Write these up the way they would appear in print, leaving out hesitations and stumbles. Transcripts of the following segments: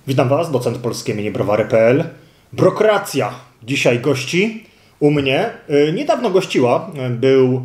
Witam Was, docent polskie minibrowary.pl. Brokracja dzisiaj gości u mnie. Niedawno gościła. Był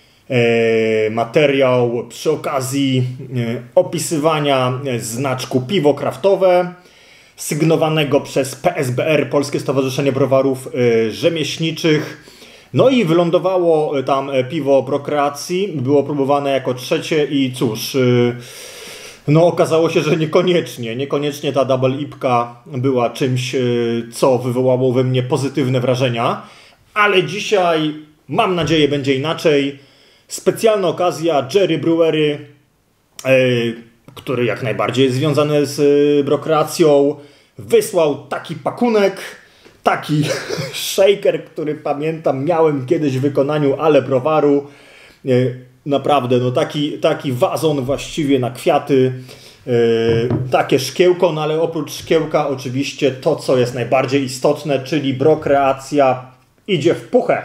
materiał przy okazji opisywania znaczku piwo kraftowe sygnowanego przez PSBR, Polskie Stowarzyszenie Browarów Rzemieślniczych. No i wylądowało tam piwo Brokracji. Było próbowane jako trzecie i cóż... No okazało się, że niekoniecznie ta Double IPka była czymś, co wywołało we mnie pozytywne wrażenia, ale dzisiaj, mam nadzieję, będzie inaczej. Specjalna okazja, Jerry Brewery, który jak najbardziej jest związany z Brokracją, wysłał taki pakunek, taki shaker, który pamiętam miałem kiedyś w wykonaniu Ale Browaru. Naprawdę, no taki wazon właściwie na kwiaty, takie szkiełko, no ale oprócz szkiełka oczywiście to, co jest najbardziej istotne, czyli Brokracja idzie w puchę.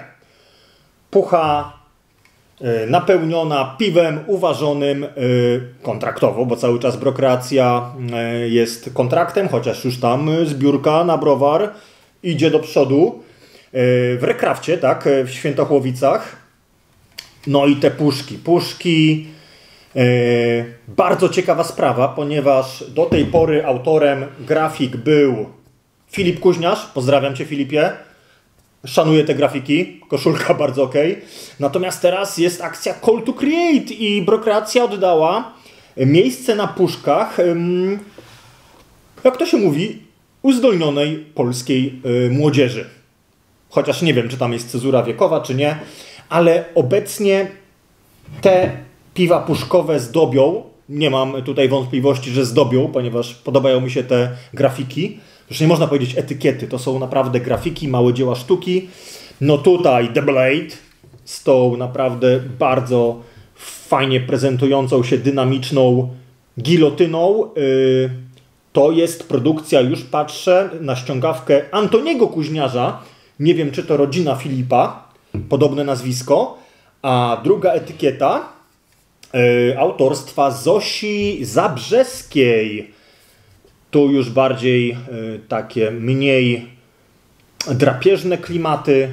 Pucha napełniona piwem uważonym kontraktowo, bo cały czas Brokracja jest kontraktem, chociaż już tam zbiórka na browar idzie do przodu. W Rekrafcie, tak, w Świętochłowicach. No i te puszki, bardzo ciekawa sprawa, ponieważ do tej pory autorem grafik był Filip Kuźniarz. Pozdrawiam Cię, Filipie. Szanuję te grafiki, koszulka bardzo ok. Natomiast teraz jest akcja Call to Create i Brokracja oddała miejsce na puszkach, jak to się mówi, uzdolnionej polskiej młodzieży. Chociaż nie wiem, czy tam jest cezura wiekowa, czy nie. Ale obecnie te piwa puszkowe zdobią, nie mam tutaj wątpliwości, że zdobią, ponieważ podobają mi się te grafiki. Już nie można powiedzieć etykiety, to są naprawdę grafiki, małe dzieła sztuki. No tutaj The Blade z tą naprawdę bardzo fajnie prezentującą się dynamiczną gilotyną. To jest produkcja, już patrzę na ściągawkę Antoniego Kuźniarza. Nie wiem, czy to rodzina Filipa. Podobne nazwisko, a druga etykieta autorstwa Zosi Zabrzeskiej. Tu już bardziej takie mniej drapieżne klimaty.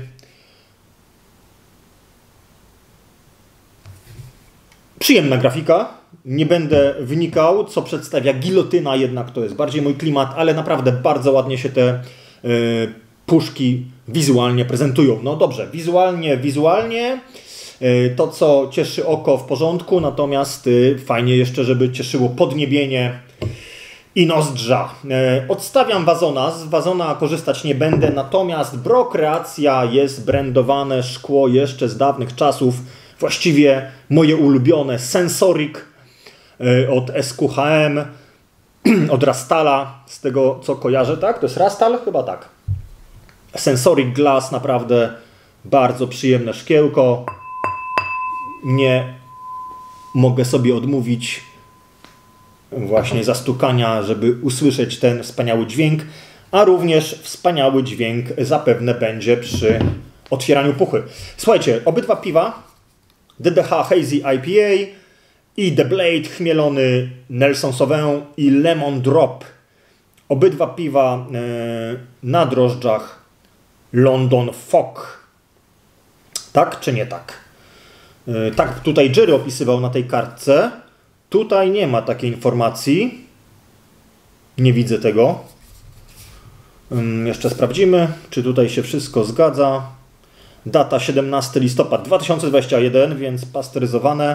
Przyjemna grafika. Nie będę wnikał, co przedstawia gilotyna, jednak to jest bardziej mój klimat, ale naprawdę bardzo ładnie się te puszki wizualnie prezentują. No dobrze, wizualnie to, co cieszy oko, w porządku, natomiast fajnie jeszcze, żeby cieszyło podniebienie i nozdrza. Odstawiam wazona, z wazona korzystać nie będę, natomiast Brokracja jest brandowane szkło jeszcze z dawnych czasów, właściwie moje ulubione, Sensoric od SQHM, od Rastala, z tego co kojarzę, tak? To jest Rastal? Chyba tak. Sensoric Glass, naprawdę bardzo przyjemne szkiełko. Nie mogę sobie odmówić właśnie zastukania, żeby usłyszeć ten wspaniały dźwięk, a również wspaniały dźwięk zapewne będzie przy otwieraniu puchy. Słuchajcie, obydwa piwa, DDH Hazy IPA i The Blade chmielony Nelson Sauvin i Lemon Drop. Obydwa piwa na drożdżach London Fog. Tak czy nie tak? Tak tutaj Jerry opisywał na tej kartce. Tutaj nie ma takiej informacji. Nie widzę tego. Jeszcze sprawdzimy, czy tutaj się wszystko zgadza. Data 17 listopad 2021, więc pasteryzowane.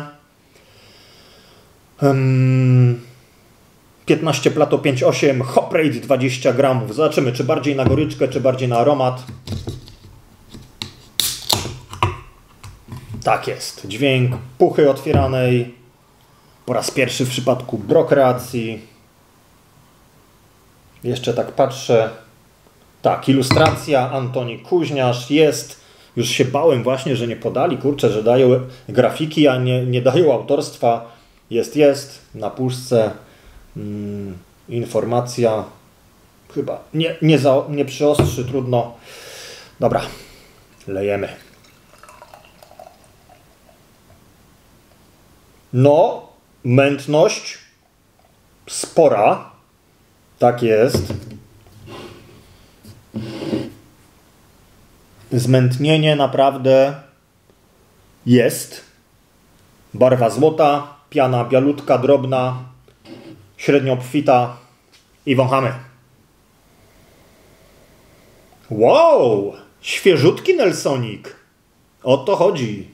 15 Plato 5,8, Hop Rate 20 gramów. Zobaczymy, czy bardziej na goryczkę, czy bardziej na aromat. Tak jest. Dźwięk puchy otwieranej. Po raz pierwszy w przypadku Brokracji. Jeszcze tak patrzę. Tak, ilustracja. Antoni Kuźniarz jest. Już się bałem właśnie, że nie podali. Kurczę, że dają grafiki, a nie dają autorstwa. Jest. Na puszce. Informacja chyba nie przyostrzy, trudno. Dobra, lejemy. No, mętność spora. Tak jest. Zmętnienie naprawdę jest. Barwa złota, piana bialutka, drobna, średnio obfita i wąchamy. Wow! Świeżutki Nelsonik. O to chodzi.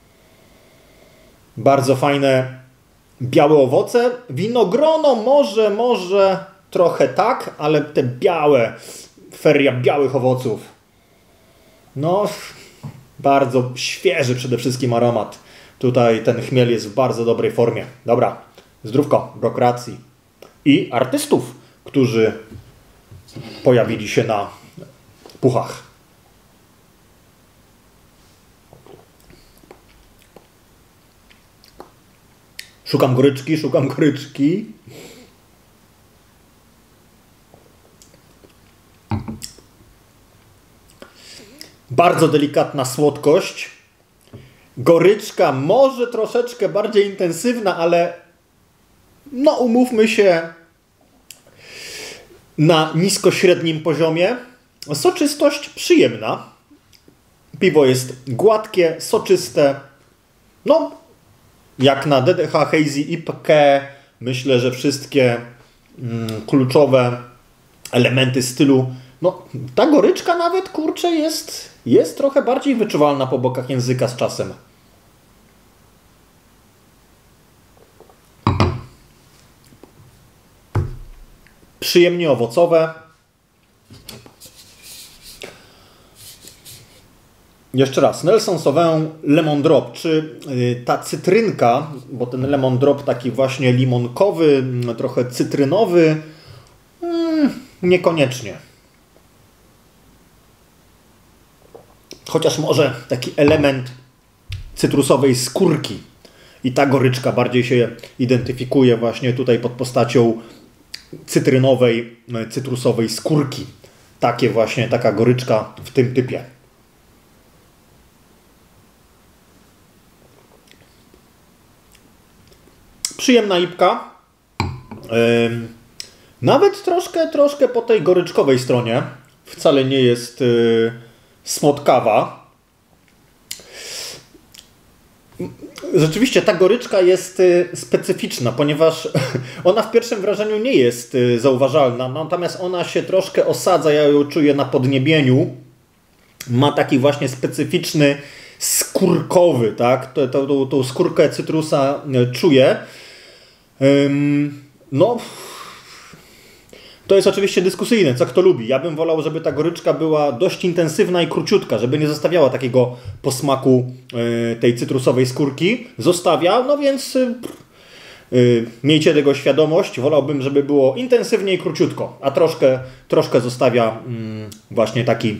Bardzo fajne białe owoce. Winogrono może trochę tak, ale te białe, feria białych owoców. No, bardzo świeży przede wszystkim aromat. Tutaj ten chmiel jest w bardzo dobrej formie. Dobra, zdrówko, prokreacji. I artystów, którzy pojawili się na puchach. Szukam goryczki, szukam goryczki. Bardzo delikatna słodkość. Goryczka może troszeczkę bardziej intensywna, ale no umówmy się, na nisko-średnim poziomie. Soczystość przyjemna. Piwo jest gładkie, soczyste. No, jak na DDH Hazy IPkę, myślę, że wszystkie kluczowe elementy stylu. No, ta goryczka nawet, kurczę, jest trochę bardziej wyczuwalna po bokach języka z czasem. Przyjemnie owocowe. Jeszcze raz, Nelson Sauvin Lemon Drop. Czy ta cytrynka, bo ten Lemon Drop taki właśnie limonkowy, trochę cytrynowy, niekoniecznie. Chociaż może taki element cytrusowej skórki. I ta goryczka bardziej się identyfikuje właśnie tutaj pod postacią cytrynowej, cytrusowej skórki. Taka goryczka w tym typie. Przyjemna IPka. Nawet troszkę po tej goryczkowej stronie. Wcale nie jest słodkawa. Rzeczywiście ta goryczka jest specyficzna, ponieważ ona w pierwszym wrażeniu nie jest zauważalna, natomiast ona się troszkę osadza, ja ją czuję na podniebieniu. Ma taki właśnie specyficzny skórkowy, tak? Tą skórkę cytrusa czuję. No, to jest oczywiście dyskusyjne, co kto lubi. Ja bym wolał, żeby ta goryczka była dość intensywna i króciutka, żeby nie zostawiała takiego posmaku tej cytrusowej skórki. Zostawia, no więc miejcie tego świadomość. Wolałbym, żeby było intensywnie i króciutko, a troszkę zostawia właśnie taki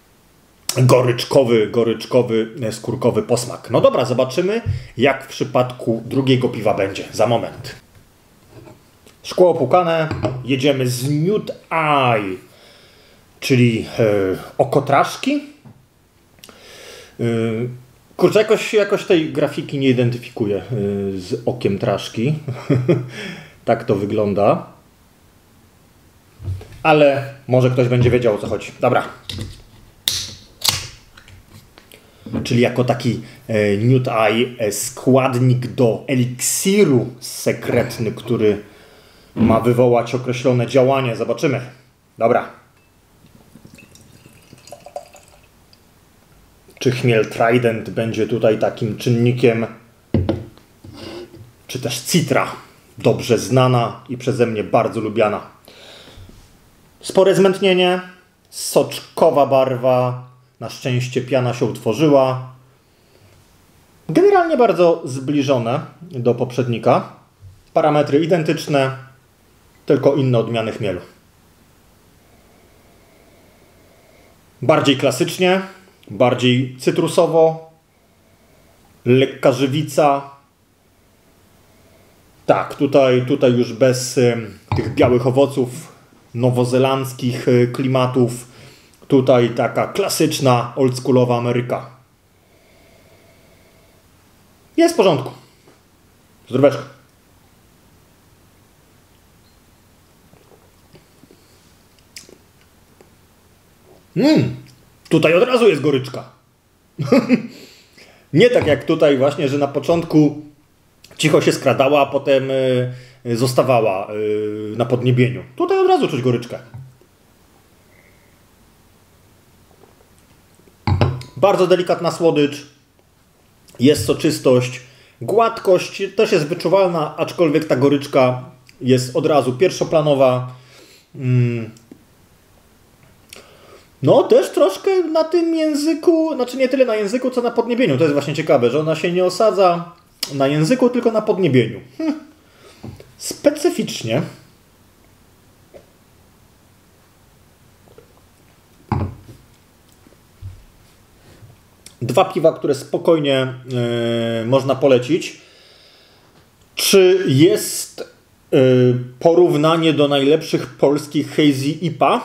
goryczkowy, skórkowy posmak. No dobra, zobaczymy, jak w przypadku drugiego piwa będzie. Za moment. Szkło opłukane, jedziemy z Nude Eye, czyli okotraszki. Kurczę, jakoś tej grafiki nie identyfikuję z okiem traszki. Tak to wygląda. Ale może ktoś będzie wiedział, o co chodzi. Dobra. Czyli jako taki Nude Eye składnik do eliksiru sekretny, który ma wywołać określone działanie. Zobaczymy. Dobra. Czy chmiel Trident będzie tutaj takim czynnikiem? Czy też citra? Dobrze znana i przeze mnie bardzo lubiana. Spore zmętnienie. Soczkowa barwa. Na szczęście piana się utworzyła. Generalnie bardzo zbliżone do poprzednika. Parametry identyczne, tylko inne odmiany chmielu. Bardziej klasycznie, bardziej cytrusowo, lekka żywica. Tak, tutaj już bez tych białych owoców, nowozelandzkich klimatów. Tutaj taka klasyczna, oldschoolowa Ameryka. Jest w porządku. Zdróweczko. Tutaj od razu jest goryczka. Nie tak jak tutaj właśnie, że na początku cicho się skradała, a potem zostawała na podniebieniu. Tutaj od razu czuć goryczkę. Bardzo delikatna słodycz. Jest soczystość. Gładkość też jest wyczuwalna, aczkolwiek ta goryczka jest od razu pierwszoplanowa. No też troszkę na tym języku, znaczy nie tyle na języku, co na podniebieniu. To jest właśnie ciekawe, że ona się nie osadza na języku, tylko na podniebieniu. Specyficznie. Dwa piwa, które spokojnie można polecić. Czy jest porównanie do najlepszych polskich Hazy IPA?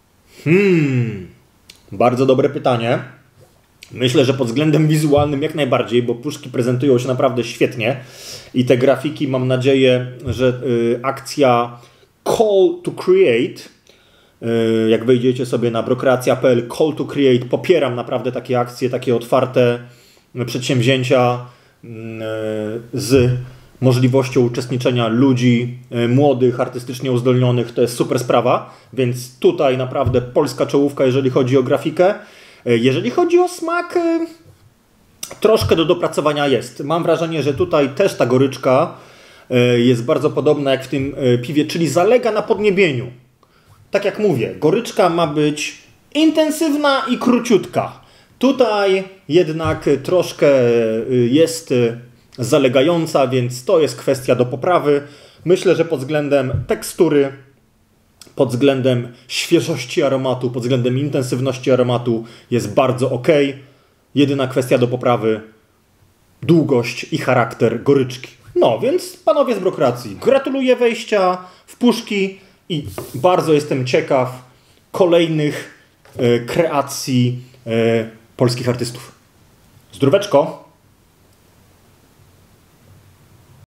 Bardzo dobre pytanie. Myślę, że pod względem wizualnym jak najbardziej, bo puszki prezentują się naprawdę świetnie i te grafiki, mam nadzieję, że akcja Call to Create, jak wejdziecie sobie na brokreacja.pl, Call to Create, popieram naprawdę takie akcje, takie otwarte przedsięwzięcia z możliwością uczestniczenia ludzi młodych, artystycznie uzdolnionych, to jest super sprawa, więc tutaj naprawdę polska czołówka, jeżeli chodzi o grafikę. Jeżeli chodzi o smak, troszkę do dopracowania jest. Mam wrażenie, że tutaj też ta goryczka jest bardzo podobna jak w tym piwie, czyli zalega na podniebieniu. Tak jak mówię, goryczka ma być intensywna i króciutka. Tutaj jednak troszkę jest zalegająca, więc to jest kwestia do poprawy. Myślę, że pod względem tekstury, pod względem świeżości aromatu, pod względem intensywności aromatu jest bardzo ok. Jedyna kwestia do poprawy, długość i charakter goryczki. No więc panowie z brokreacji, gratuluję wejścia w puszki i bardzo jestem ciekaw kolejnych kreacji polskich artystów. Zdróweczko!